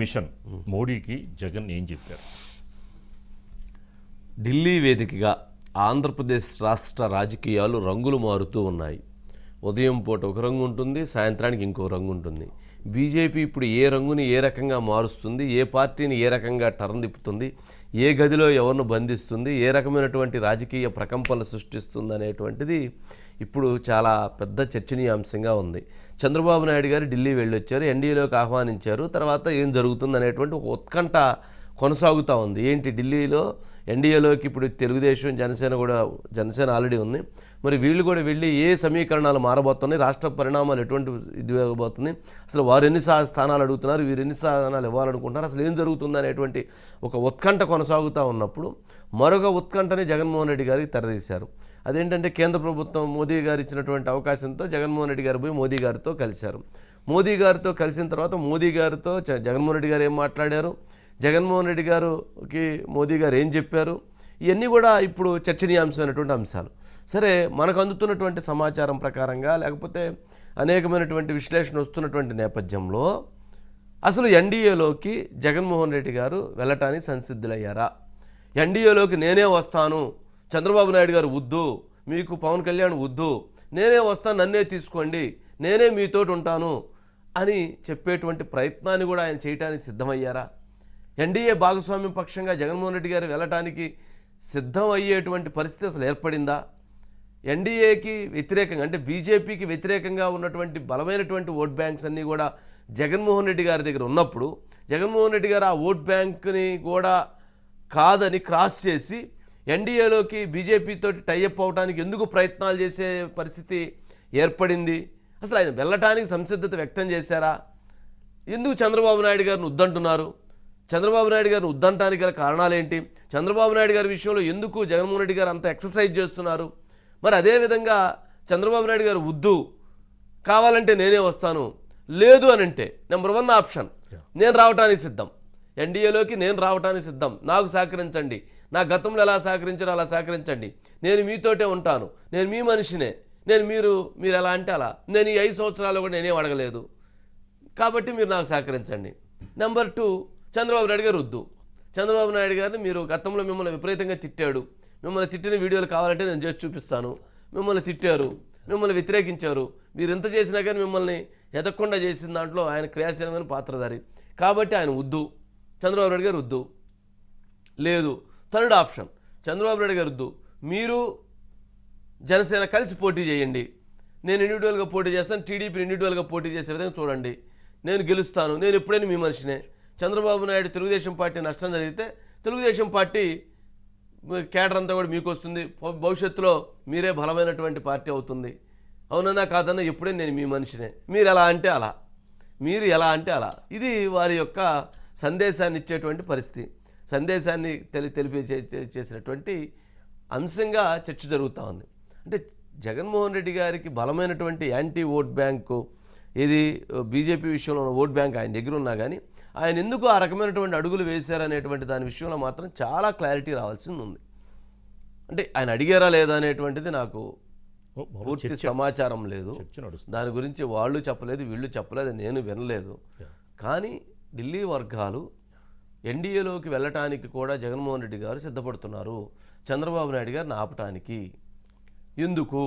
Machine మోడీకి జగన్ ఏం చెప్పారు? ఢిల్లీ వేదికగా ఆంధ్రప్రదేశ్ రాష్ట్ర రాజకీయాలు రంగులు మారుతూ ఉన్నాయి. ఉదయం పూట ఒక రంగు ఉంటుంది, సాయంత్రానికి ఇంకో రంగు ఉంటుంది. బీజేపీ ఇప్పుడు ఏ రంగుని ఏ రకంగా మారుస్తుంది, ఏ పార్టీని ఏ రకంగా టర్న్ తిప్పుతుంది, ఏ గదిలో ఎవరిని బంధిస్తుంది, ఏ రకమైనటువంటి రాజకీయ ప్రకంపనలు సృష్టిస్తుంది అనేటువంటిది ఇప్పుడు చాలా పెద్ద చర్చనీయాంశంగా ఉంది. చంద్రబాబు నాయుడు గారు ఢిల్లీ వెళ్ళొచ్చారు, ఎన్డీఏలోకి ఆహ్వానించారు. తర్వాత ఏం జరుగుతుంది అనేటువంటి ఒక ఉత్కంఠ కొనసాగుతూ ఉంది. ఏంటి ఢిల్లీలో ఎన్డీఏలోకి ఇప్పుడు తెలుగుదేశం జనసేన ఆల్రెడీ ఉంది. మరి వీళ్ళు కూడా వెళ్ళి ఏ సమీకరణాలు మారబోతున్నాయి, రాష్ట్ర పరిణామాలు ఎటువంటి ఇది ఇవ్వబోతుంది, అసలు వారు ఎన్ని స్థానాలు అడుగుతున్నారు, వీరు ఎన్ని స్థానాలు ఇవ్వాలనుకుంటున్నారు, అసలు ఏం జరుగుతుంది అనేటువంటి ఒక ఉత్కంఠ కొనసాగుతూ ఉన్నప్పుడు మరొక ఉత్కంఠని జగన్మోహన్ రెడ్డి గారికి తెరదీశారు. అదేంటంటే కేంద్ర ప్రభుత్వం మోదీ గారు ఇచ్చినటువంటి అవకాశంతో జగన్మోహన్ రెడ్డి గారు పోయి మోదీ గారితో కలిశారు. మోదీ గారితో కలిసిన తర్వాత మోదీ గారితో జగన్మోహన్ రెడ్డి గారు ఏం మాట్లాడారు, జగన్మోహన్ రెడ్డి గారికి మోదీ గారు ఏం చెప్పారు, ఇవన్నీ కూడా ఇప్పుడు చర్చనీయాంశమైనటువంటి అంశాలు. సరే, మనకు అందుతున్నటువంటి సమాచారం ప్రకారంగా లేకపోతే అనేకమైనటువంటి విశ్లేషణ వస్తున్నటువంటి నేపథ్యంలో అసలు ఎన్డీఏలోకి జగన్మోహన్ రెడ్డి గారు వెళ్ళటానికి సంసిద్ధులయ్యారా? ఎన్డీఏలోకి నేనే వస్తాను, చంద్రబాబు నాయుడు గారు వద్దు, మీకు పవన్ కళ్యాణ్ వద్దు, నేనే వస్తాను, నన్నే తీసుకోండి, నేనే మీతోటి ఉంటాను అని చెప్పేటువంటి ప్రయత్నాన్ని కూడా ఆయన చేయడానికి సిద్ధమయ్యారా? ఎన్డీఏ భాగస్వామ్యం పక్షంగా జగన్మోహన్ రెడ్డి గారు వెళ్ళటానికి సిద్ధం అయ్యేటువంటి పరిస్థితి అసలు ఏర్పడిందా? ఎన్డీఏకి వ్యతిరేకంగా అంటే బీజేపీకి వ్యతిరేకంగా ఉన్నటువంటి బలమైనటువంటి ఓట్ బ్యాంక్స్ అన్నీ కూడా జగన్మోహన్ రెడ్డి గారి దగ్గర ఉన్నప్పుడు జగన్మోహన్ రెడ్డి గారు ఆ ఓట్ బ్యాంక్ని కూడా కాదని క్రాస్ చేసి ఎన్డీఏలోకి బీజేపీతో టైఅప్ అవడానికి ఎందుకు ప్రయత్నాలు చేసే పరిస్థితి ఏర్పడింది? అసలు ఆయన వెళ్ళటానికి సంసిద్ధత వ్యక్తం చేశారా? ఎందుకు చంద్రబాబు నాయుడు గారిని వద్దంటున్నారు? చంద్రబాబు నాయుడు గారిని వద్దంటానికి గల కారణాలు ఏంటి? చంద్రబాబు నాయుడు గారి విషయంలో ఎందుకు జగన్మోహన్ రెడ్డి గారు అంత ఎక్సర్సైజ్ చేస్తున్నారు? మరి అదేవిధంగా చంద్రబాబు నాయుడు గారు వద్దు, కావాలంటే నేనే వస్తాను, లేదు అని అంటే నెంబర్ 1 ఆప్షన్ నేను రావడానికి సిద్ధం, ఎన్డీఏలోకి నేను రావడానికి సిద్ధం, నాకు సహకరించండి, నా గతంలో ఎలా సహకరించారో అలా సహకరించండి, నేను మీతోటే ఉంటాను, నేను మీ మనిషినే, నేను మీరు ఎలా అంటే అలా, నేను ఈ 5 సంవత్సరాలు కూడా నేనేం అడగలేదు కాబట్టి మీరు నాకు సహకరించండి. నెంబర్ 2 చంద్రబాబు నాయుడు గారు వద్దు, చంద్రబాబు నాయుడు గారిని మీరు గతంలో మిమ్మల్ని విపరీతంగా తిట్టాడు, మిమ్మల్ని తిట్టిన వీడియోలు కావాలంటే నేను చేసి చూపిస్తాను, మిమ్మల్ని తిట్టారు, మిమ్మల్ని వ్యతిరేకించారు, మీరు ఎంత చేసినా కానీ మిమ్మల్ని ఎదగకుండా చేసిన దాంట్లో ఆయన క్రియాశీలమైన పాత్రధారి కాబట్టి ఆయన వద్దు, చంద్రబాబు నాయుడు గారు వద్దు. లేదు, 3rd ఆప్షన్ చంద్రబాబు నాయుడు గారు వద్దు, మీరు జనసేన కలిసి పోటీ చేయండి, నేను ఇండివిజువల్గా పోటీ చేస్తాను, టీడీపీ ఇండివిజువల్గా పోటీ చేసే విధంగా చూడండి, నేను గెలుస్తాను, నేను ఎప్పుడైనా మీ మనిషినే. చంద్రబాబు నాయుడు తెలుగుదేశం పార్టీ నష్టం జరిగితే తెలుగుదేశం పార్టీ కేడర్ అంతా కూడా మీకు వస్తుంది, భవిష్యత్తులో మీరే బలమైనటువంటి పార్టీ అవుతుంది, అవునన్నా కాదన్నా ఎప్పుడైనా నేను మీ మనిషినే, మీరు ఎలా అంటే అలా, మీరు ఎలా అంటే అలా. ఇది వారి యొక్క సందేశాన్ని ఇచ్చేటువంటి పరిస్థితి, సందేశాన్ని చేసినటువంటి అంశంగా చర్చ జరుగుతూ ఉంది. అంటే జగన్మోహన్ రెడ్డి గారికి బలమైనటువంటి యాంటీ ఓట్ బ్యాంకు ఇది బీజేపీ విషయంలో ఉన్న ఓట్ బ్యాంక్ ఆయన దగ్గర ఉన్నా కానీ ఆయన ఎందుకు ఆ రకమైనటువంటి అడుగులు వేశారనేటువంటి దాని విషయంలో మాత్రం చాలా క్లారిటీ రావాల్సింది ఉంది. అంటే ఆయన అడిగారా లేదా అనేటువంటిది నాకు పూర్తి సమాచారం లేదు, దాని గురించి వాళ్ళు చెప్పలేదు, వీళ్ళు చెప్పలేదు, నేను వినలేదు. కానీ ఢిల్లీ వర్గాలు ఎన్డీఏలోకి వెళ్ళటానికి కూడా జగన్మోహన్ రెడ్డి గారు సిద్ధపడుతున్నారు, చంద్రబాబు నాయుడు గారిని ఆపటానికి. ఎందుకు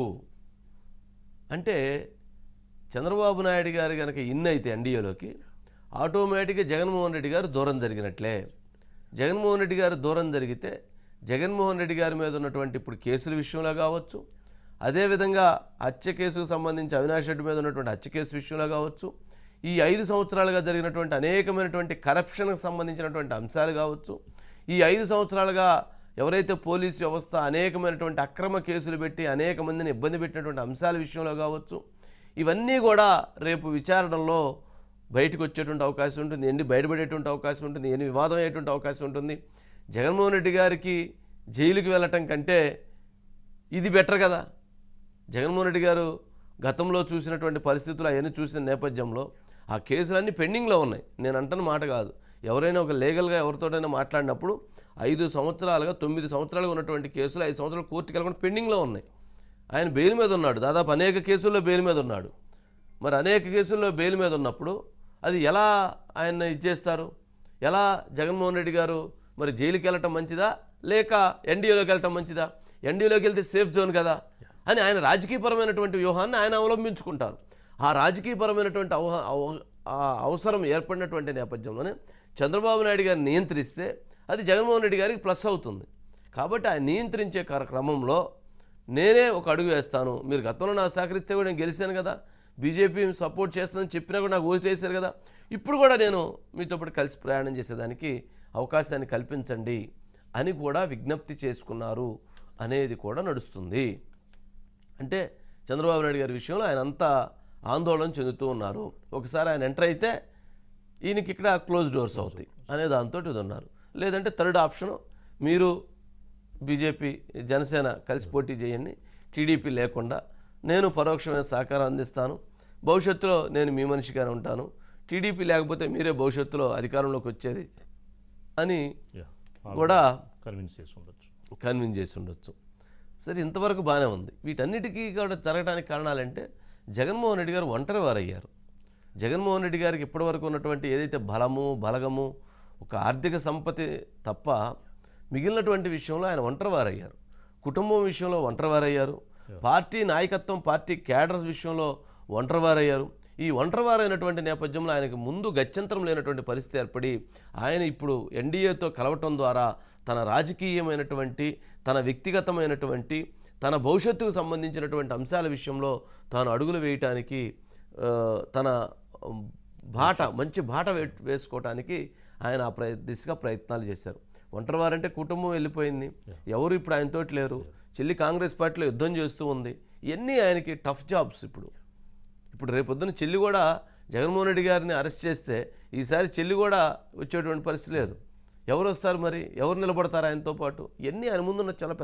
అంటే చంద్రబాబు నాయుడు గారు కనుక అయితే ఎన్డీఏలోకి ఆటోమేటిక్గా జగన్మోహన్ రెడ్డి గారు దూరం జరిగినట్లే. జగన్మోహన్ రెడ్డి గారు దూరం జరిగితే జగన్మోహన్ రెడ్డి గారి మీద ఉన్నటువంటి ఇప్పుడు కేసుల విషయంలో కావచ్చు, అదేవిధంగా హత్య కేసుకు సంబంధించి అవినాష్ రెడ్డి మీద ఉన్నటువంటి హత్య కేసు విషయంలో కావచ్చు, ఈ 5 సంవత్సరాలుగా జరిగినటువంటి అనేకమైనటువంటి కరప్షన్కి సంబంధించినటువంటి అంశాలు కావచ్చు, ఈ 5 సంవత్సరాలుగా ఎవరైతే పోలీసు వ్యవస్థ అనేకమైనటువంటి అక్రమ కేసులు పెట్టి అనేక మందిని ఇబ్బంది పెట్టినటువంటి అంశాల విషయంలో కావచ్చు, ఇవన్నీ కూడా రేపు విచారణలో బయటకు వచ్చేటువంటి అవకాశం ఉంటుంది, ఎన్ని బయటపడేటువంటి అవకాశం ఉంటుంది, ఎన్ని వివాదం అయ్యేటువంటి అవకాశం ఉంటుంది. జగన్మోహన్ రెడ్డి గారికి జైలుకి వెళ్ళటం కంటే ఇది బెటర్ కదా. జగన్మోహన్ రెడ్డి గారు గతంలో చూసినటువంటి పరిస్థితులు అవన్నీ చూసిన నేపథ్యంలో ఆ కేసులన్నీ పెండింగ్లో ఉన్నాయి. నేను అంటున్న మాట కాదు, ఎవరైనా ఒక లీగల్గా ఎవరితోటైనా మాట్లాడినప్పుడు 5 సంవత్సరాలుగా 9 సంవత్సరాలుగా ఉన్నటువంటి కేసులు 5 సంవత్సరాలు కోర్టుకి వెళ్ళకుండా పెండింగ్లో ఉన్నాయి. ఆయన బెయిల్ మీద ఉన్నాడు, దాదాపు అనేక కేసుల్లో బెయిల్ మీద ఉన్నాడు. మరి అనేక కేసుల్లో బెయిల్ మీద ఉన్నప్పుడు అది ఎలా ఆయన ఇచ్చేస్తారు? ఎలా జగన్మోహన్ రెడ్డి గారు మరి జైలుకి వెళ్ళటం మంచిదా లేక ఎన్డీఏలోకి వెళ్ళటం మంచిదా? ఎన్డీఏలోకి వెళ్తే సేఫ్ జోన్ కదా అని ఆయన రాజకీయపరమైనటువంటి వ్యూహాన్ని ఆయన అవలంబించుకుంటారు. ఆ రాజకీయపరమైనటువంటి అవసరం ఏర్పడినటువంటి నేపథ్యంలోనే చంద్రబాబు నాయుడు గారిని నియంత్రిస్తే అది జగన్మోహన్ రెడ్డి గారికి ప్లస్ అవుతుంది. కాబట్టి ఆయన నియంత్రించే క్రమంలో నేనే ఒక అడుగు వేస్తాను, మీరు గతంలో నాకు సహకరిస్తే కూడా నేను గెలిచాను కదా, బీజేపీ సపోర్ట్ చేస్తుందని చెప్పినా కూడా నాకు ఓట్లు వేశారు కదా, ఇప్పుడు కూడా నేను మీతో పాటు కలిసి ప్రయాణం చేసేదానికి అవకాశాన్ని కల్పించండి అని కూడా విజ్ఞప్తి చేసుకున్నారు అనేది కూడా నడుస్తుంది. అంటే చంద్రబాబు నాయుడు గారి విషయంలో ఆయన అంతా ఆందోళన చెందుతూ ఉన్నారు. ఒకసారి ఆయన ఎంటర్ అయితే ఈయనకి ఇక్కడ క్లోజ్ డోర్స్ అవుతాయి అనే దాంతో ఇది ఉన్నారు. లేదంటే థర్డ్ ఆప్షన్, మీరు బీజేపీ జనసేన కలిసి పోటీ చేయండి, టీడీపీ లేకుండా నేను పరోక్షమైన సహకారం అందిస్తాను, భవిష్యత్తులో నేను మీ మనిషిగానే ఉంటాను, టీడీపీ లేకపోతే మీరే భవిష్యత్తులో అధికారంలోకి వచ్చేది అని కూడా కన్విన్స్ చేసి ఉండొచ్చు. సరే, ఇంతవరకు బాగానే ఉంది. వీటన్నిటికీ కూడా జరగడానికి కారణాలంటే జగన్మోహన్ రెడ్డి గారు ఒంటరి వారయ్యారు. జగన్మోహన్ రెడ్డి గారికి ఇప్పటివరకు ఉన్నటువంటి ఏదైతే బలగము ఒక ఆర్థిక సంపత్తి తప్ప మిగిలినటువంటి విషయంలో ఆయన ఒంటరి వారయ్యారు. కుటుంబం విషయంలో ఒంటరి వారయ్యారు. పార్టీ నాయకత్వం, పార్టీ క్యాడర్స్ విషయంలో ఒంటరి వారయ్యారు. ఈ ఒంటరి వారైనటువంటి నేపథ్యంలో ఆయనకు ముందు గత్యంతరం లేనటువంటి పరిస్థితి ఏర్పడి ఆయన ఇప్పుడు ఎన్డీఏతో కలవటం ద్వారా తన రాజకీయమైనటువంటి, తన వ్యక్తిగతమైనటువంటి, తన భవిష్యత్తుకు సంబంధించినటువంటి అంశాల విషయంలో తాను అడుగులు వేయటానికి, తన మంచి బాట వేసుకోవటానికి ఆయన దిశగా ప్రయత్నాలు చేశారు. ఒంటరివారంటే కుటుంబం వెళ్ళిపోయింది, ఎవరు ఇప్పుడు ఆయనతోటి లేరు, చెల్లి కాంగ్రెస్ పార్టీలో యుద్ధం చేస్తూ ఉంది. ఇవన్నీ ఆయనకి టఫ్ జాబ్స్. ఇప్పుడు రేపొద్దున చెల్లి కూడా జగన్మోహన్ రెడ్డి గారిని అరెస్ట్ చేస్తే ఈసారి చెల్లి కూడా వచ్చేటువంటి పరిస్థితి లేదు. ఎవరు వస్తారు మరి, ఎవరు నిలబడతారు ఆయనతో పాటు? ఇవన్నీ ఆయన ముందున్న చాలా